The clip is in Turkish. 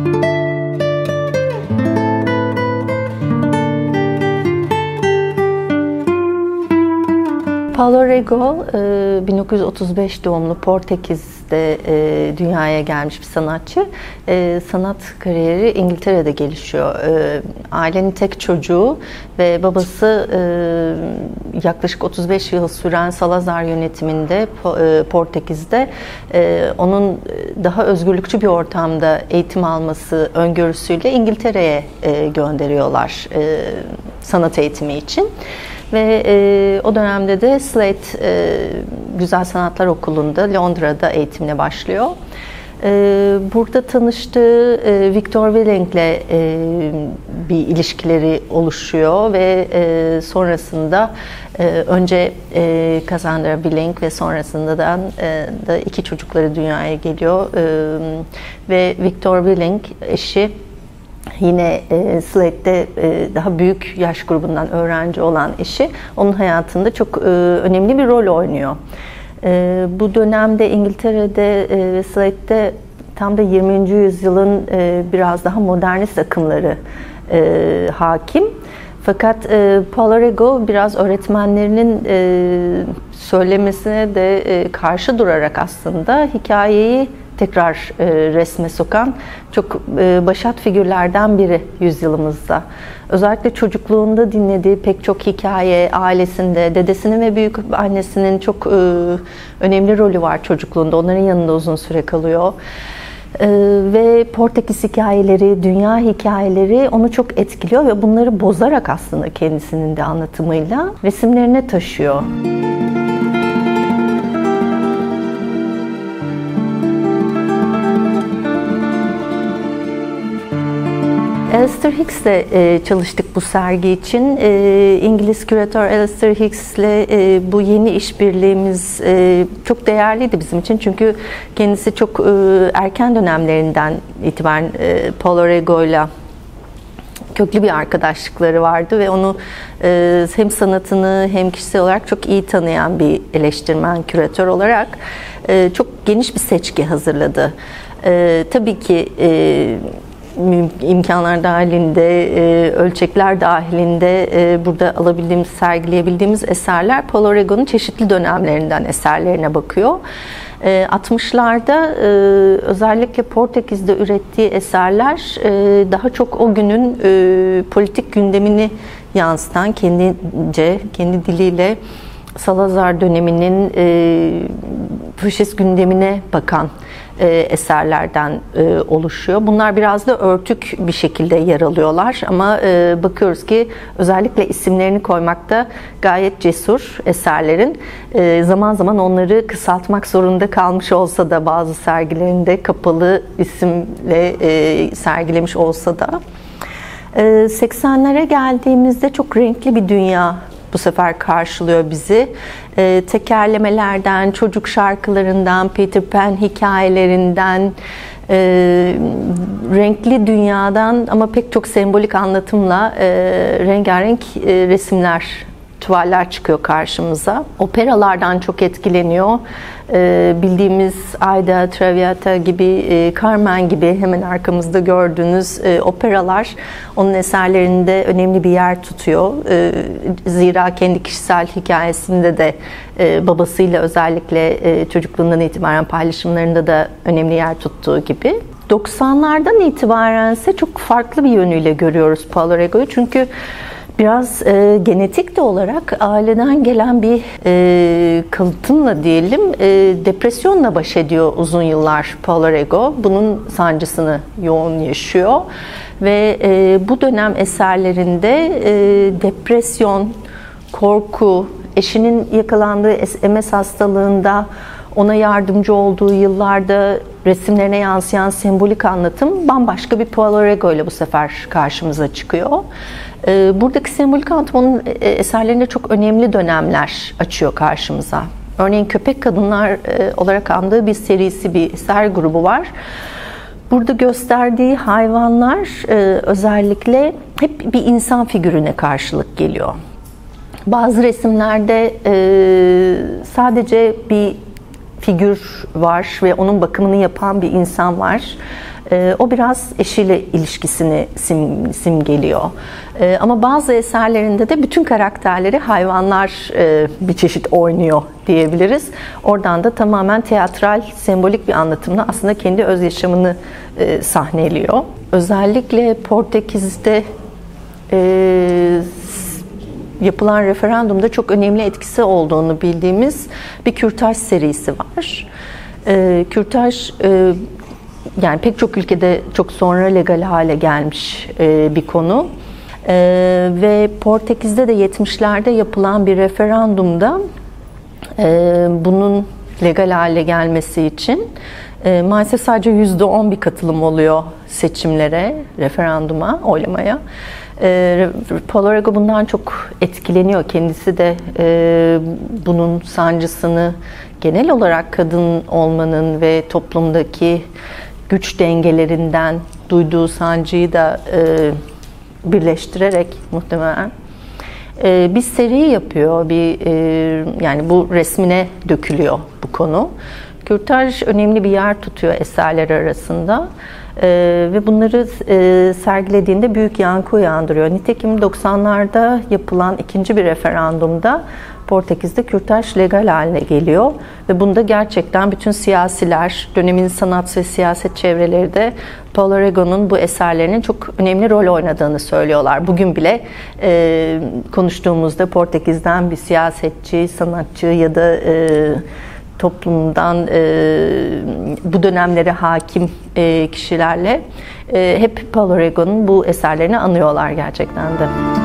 Paulo Rego 1935 doğumlu, Portekiz'de dünyaya gelmiş bir sanatçı. Sanat kariyeri İngiltere'de gelişiyor. Ailenin tek çocuğu ve babası yaklaşık 35 yıl süren Salazar yönetiminde Portekiz'de onun daha özgürlükçü bir ortamda eğitim alması öngörüsüyle İngiltere'ye gönderiyorlar sanat eğitimi için. Ve o dönemde de Slade Güzel Sanatlar Okulu'nda Londra'da eğitimine başlıyor. Burada tanıştığı Victor Willing'le bir ilişkileri oluşuyor ve sonrasında önce Cassandra Willing ve sonrasında da iki çocukları dünyaya geliyor ve Victor Willing eşi yine Slade'de daha büyük yaş grubundan öğrenci olan eşi onun hayatında çok önemli bir rol oynuyor. Bu dönemde İngiltere'de ve Slade'de tam da 20. yüzyılın biraz daha modernist akımları hakim. Fakat Paulo Rego biraz öğretmenlerinin söylemesine de karşı durarak aslında hikayeyi tekrar resme sokan çok başat figürlerden biri yüzyılımızda. Özellikle çocukluğunda dinlediği pek çok hikaye, ailesinde, dedesinin ve büyük annesinin çok önemli rolü var çocukluğunda. Onların yanında uzun süre kalıyor. Ve Portekiz hikayeleri, dünya hikayeleri onu çok etkiliyor ve bunları bozarak aslında kendisinin de anlatımıyla resimlerine taşıyor. Alistair Hicks'le çalıştık bu sergi için. İngiliz küratör Alistair Hicks'le bu yeni işbirliğimiz çok değerliydi bizim için. Çünkü kendisi çok erken dönemlerinden itibaren Paulo Rego'yla köklü bir arkadaşlıkları vardı ve onu hem sanatını hem kişisel olarak çok iyi tanıyan bir eleştirmen, küratör olarak çok geniş bir seçki hazırladı. Tabii ki imkanlar dahilinde, ölçekler dahilinde burada alabildiğimiz, sergileyebildiğimiz eserler Paulo Rego'nun çeşitli dönemlerinden eserlerine bakıyor. 60'larda özellikle Portekiz'de ürettiği eserler daha çok o günün politik gündemini yansıtan, kendince, kendi diliyle Salazar döneminin faşist gündemine bakan eserlerden oluşuyor. Bunlar biraz da örtük bir şekilde yer alıyorlar ama bakıyoruz ki özellikle isimlerini koymakta gayet cesur eserlerin. Zaman zaman onları kısaltmak zorunda kalmış olsa da bazı sergilerinde kapalı isimle sergilemiş olsa da 80'lere geldiğimizde çok renkli bir dünya bu sefer karşılıyor bizi. Tekerlemelerden, çocuk şarkılarından, Peter Pan hikayelerinden, renkli dünyadan ama pek çok sembolik anlatımla rengarenk resimler, tuvaller çıkıyor karşımıza. Operalardan çok etkileniyor. Bildiğimiz Aida, Traviata gibi, Carmen gibi hemen arkamızda gördüğünüz operalar onun eserlerinde önemli bir yer tutuyor. Zira kendi kişisel hikayesinde de babasıyla özellikle çocukluğundan itibaren paylaşımlarında da önemli yer tuttuğu gibi. 90'lardan itibaren ise çok farklı bir yönüyle görüyoruz Paulo Rego'yu. Çünkü biraz genetik de olarak aileden gelen bir kalıtımla diyelim depresyonla baş ediyor uzun yıllar Paulo Rego. Bunun sancısını yoğun yaşıyor ve bu dönem eserlerinde depresyon, korku, eşinin yakalandığı MS hastalığında ona yardımcı olduğu yıllarda resimlerine yansıyan sembolik anlatım bambaşka bir Paulo Rego ile bu sefer karşımıza çıkıyor. Buradaki sembolik anlatım onun eserlerinde çok önemli dönemler açıyor karşımıza. Örneğin Köpek Kadınlar olarak andığı bir serisi, bir eser grubu var. Burada gösterdiği hayvanlar özellikle hep bir insan figürüne karşılık geliyor. Bazı resimlerde sadece bir figür var ve onun bakımını yapan bir insan var. O biraz eşiyle ilişkisini simgeliyor. Ama bazı eserlerinde de bütün karakterleri hayvanlar bir çeşit oynuyor diyebiliriz. Oradan da tamamen teatral, sembolik bir anlatımla aslında kendi öz yaşamını sahneliyor. Özellikle Portekiz'de yapılan referandumda çok önemli etkisi olduğunu bildiğimiz bir kürtaj serisi var. Kürtaj yani pek çok ülkede çok sonra legal hale gelmiş bir konu. Ve Portekiz'de de 70'lerde yapılan bir referandumda bunun legal hale gelmesi için maalesef sadece %10 bir katılım oluyor seçimlere, referanduma, oylamaya. Paulo Rego bundan çok etkileniyor. Kendisi de bunun sancısını, genel olarak kadın olmanın ve toplumdaki güç dengelerinden duyduğu sancıyı da birleştirerek muhtemelen bir seri yapıyor. Yani bu resmine dökülüyor bu konu. Kürtaj önemli bir yer tutuyor eserler arasında. Ve bunları sergilediğinde büyük yankı uyandırıyor. Nitekim 90'larda yapılan ikinci bir referandumda Portekiz'de kürtaj legal haline geliyor ve bunda gerçekten bütün siyasiler, dönemin sanat ve siyaset çevreleri de Paulo Rego'nun bu eserlerinin çok önemli rol oynadığını söylüyorlar. Bugün bile konuştuğumuzda Portekiz'den bir siyasetçi, sanatçı ya da toplumdan bu dönemlere hakim kişilerle hep Paulo Rego'nun bu eserlerini anıyorlar gerçekten de.